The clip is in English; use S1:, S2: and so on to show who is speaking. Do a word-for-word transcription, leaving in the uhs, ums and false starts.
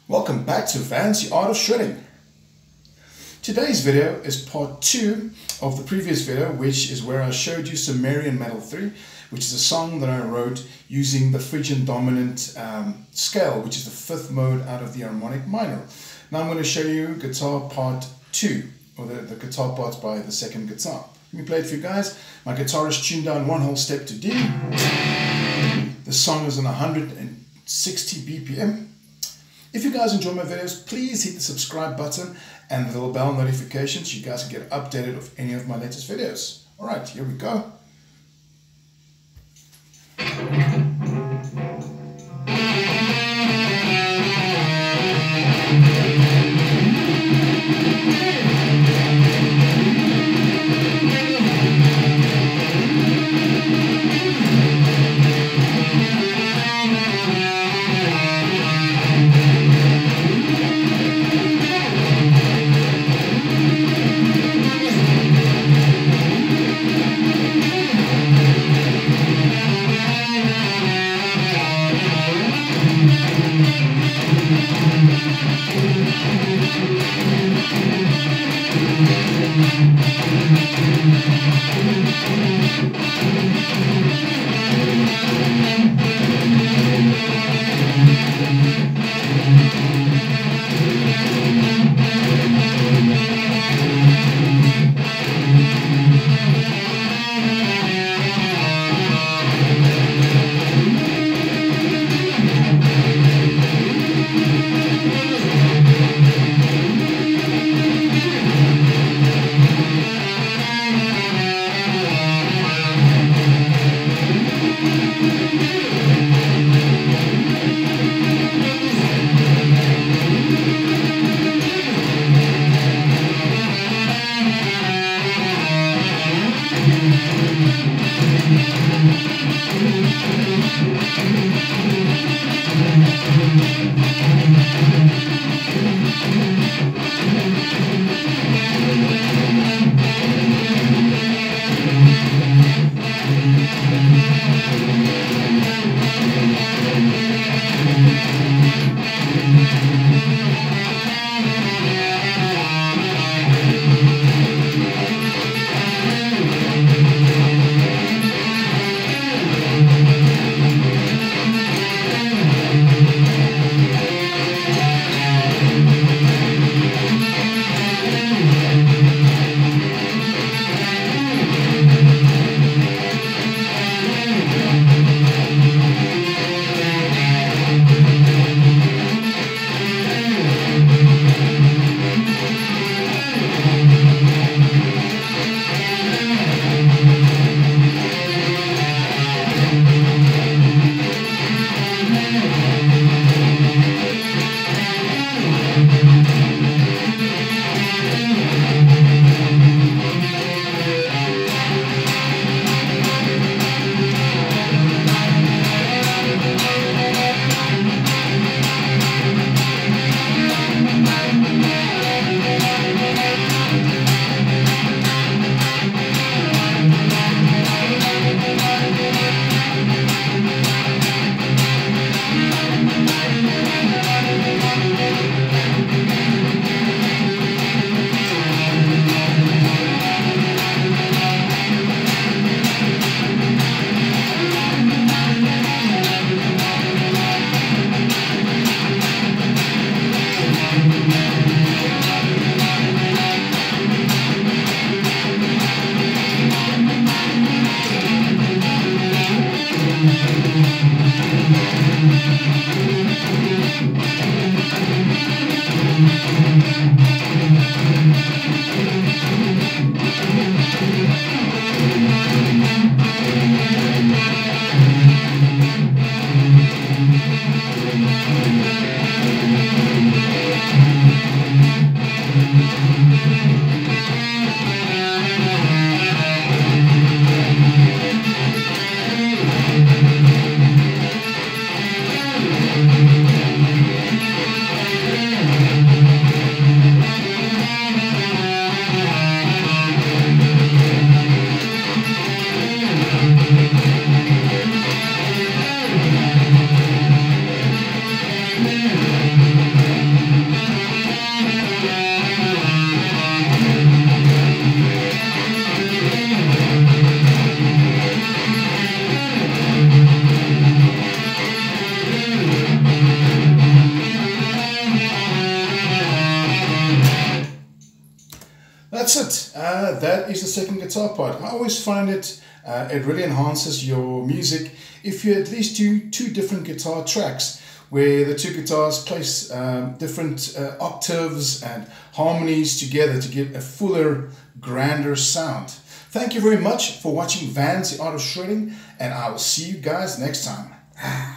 S1: Welcome back to Vance, the Art of Shredding. Today's video is part two of the previous video, which is where I showed you Sumerian Metal three, which is a song that I wrote using the Phrygian dominant um, scale, which is the fifth mode out of the harmonic minor. Now I'm going to show you guitar part two, or the, the guitar parts by the second guitar. Let me play it for you guys. My guitar is tuned down one whole step to D. The song is on one hundred sixty B P M. If you guys enjoy my videos, please hit the subscribe button and the little bell notification so you guys can get updated of any of my latest videos. Alright, here we go. uh, that is the second guitar part. I always find it, uh, it really enhances your music if you at least do two different guitar tracks where the two guitars place um, different uh, octaves and harmonies together to give a fuller, grander sound. Thank you very much for watching Vans, The Art of Shredding, and I will see you guys next time.